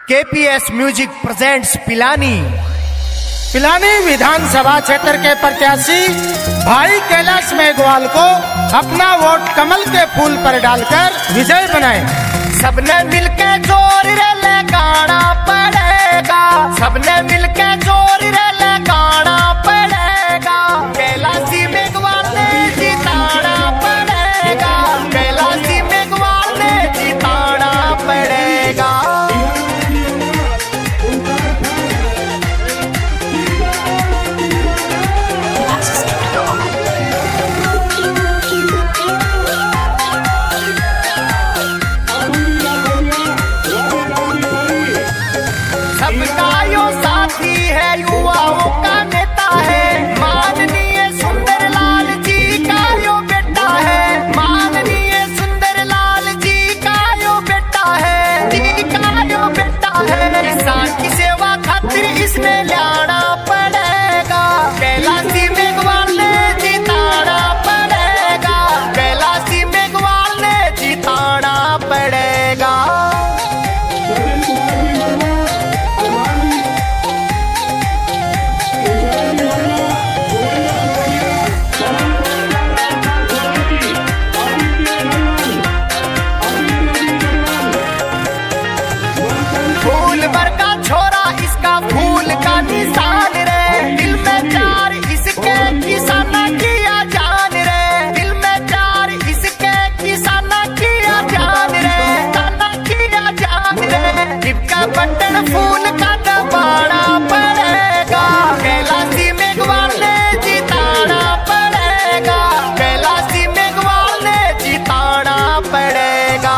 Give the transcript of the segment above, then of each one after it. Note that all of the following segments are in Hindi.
केपीएस म्यूजिक प्रेजेंट्स पिलानी विधानसभा क्षेत्र के प्रत्याशी भाई कैलाश मेघवाल को अपना वोट कमल के फूल पर डालकर विजय बनाए। सबने मिलके जोर रे लगाना पड़ेगा, सबने मिलके जोर रे लगाना पड़ेगा। कैलाशी मेघवाल ने जिताना पड़ेगा, कैलाशी मेघवाल ने जिताना पड़ेगा। सबका यो साथी है, युवाओं का नेता है, माननीय सुंदरलाल जी का यो बेटा है, माननीय सुंदरलाल जी का यो बेटा है, जी का यो बेटा है। किसान की सेवा खातिर इसमें लाना पड़ेगा, कैलाशी मेघवाल ने जिताना पड़ेगा, कैलाशी मेघवाल ने जिताना पड़ेगा। निशान रे दिल में चार इसके किसाना किया जान रे, दिल में चार इसके किसाना किया जान रे, किसाना किया जान रे। टिपका बटन फूल का दबाना पड़ेगा, कैलाशी मेघवाल ने जिताना पड़ेगा, कैलाशी मेघवाल ने जिताना पड़ेगा।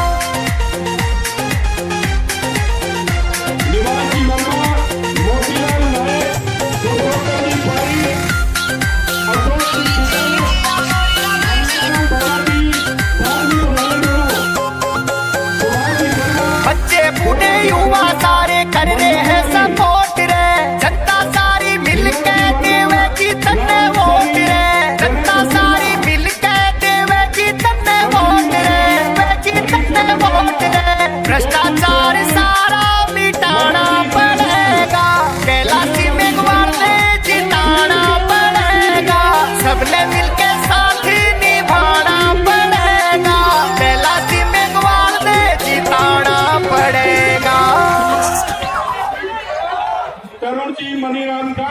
बूढ़े युवा सारे कर रहे हैं सपोर्ट रे, जनता सारी मिलके देवे की तन्ने वोट रे, जनता सारी मिलके देवे की तन्ने वोट रे, वे की तन्ने वोट रे। भ्रष्टाचार सारा मिटाना पड़ेगा, कैलाशी मेघवाल ने जिताना पड़ेगा, सबने मिलके साथ निभाना पड़ेगा, कैलाशी मेघवाल ने जिताना पड़ेगा। तरुण जी मनीराम